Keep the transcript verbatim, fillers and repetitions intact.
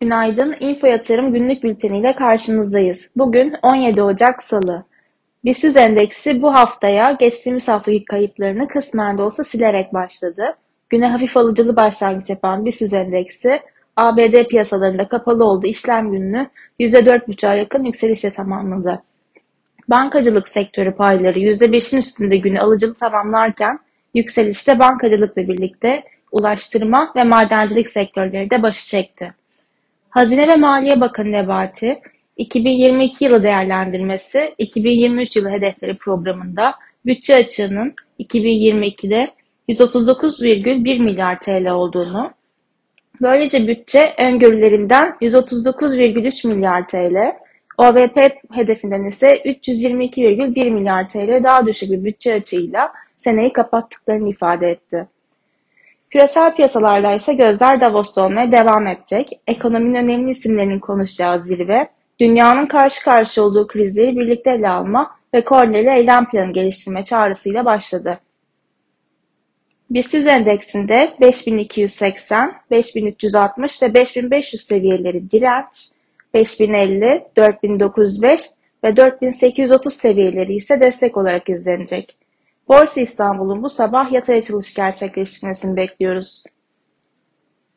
Günaydın, Info Yatırım günlük bülteniyle karşınızdayız. Bugün on yedi Ocak Salı. BIST endeksi bu haftaya geçtiğimiz haftaki kayıplarını kısmen de olsa silerek başladı. Güne hafif alıcılı başlangıç yapan BIST endeksi, A B D piyasalarında kapalı olduğu işlem gününü yüzde dört buçuğa yakın yükselişle tamamladı. Bankacılık sektörü payları yüzde beşin üstünde günü alıcılı tamamlarken, yükselişte bankacılıkla birlikte ulaştırma ve madencilik sektörleri de başı çekti. Hazine ve Maliye Bakanı Nebati, iki bin yirmi iki yılı değerlendirmesi, iki bin yirmi üç yılı hedefleri programında bütçe açığının iki bin yirmi ikide yüz otuz dokuz virgül bir milyar T L olduğunu, böylece bütçe öngörülerinden yüz otuz dokuz virgül üç milyar T L, O V P hedefinden ise üç yüz yirmi iki virgül bir milyar T L daha düşük bir bütçe açığıyla seneyi kapattıklarını ifade etti. Küresel piyasalarda ise gözler Davos'ta olmaya devam edecek. Ekonominin önemli isimlerinin konuşacağı zirve, dünyanın karşı karşıya olduğu krizleri birlikte ele alma ve koordineli eylem planı geliştirme çağrısıyla başladı. BIST endeksinde beş bin iki yüz seksen, beş bin üç yüz altmış ve beş bin beş yüz seviyeleri direnç, beş bin elli, dört bin dokuz yüz beş ve dört bin sekiz yüz otuz seviyeleri ise destek olarak izlenecek. Borsa İstanbul'un bu sabah yatay açılış gerçekleştirmesini bekliyoruz.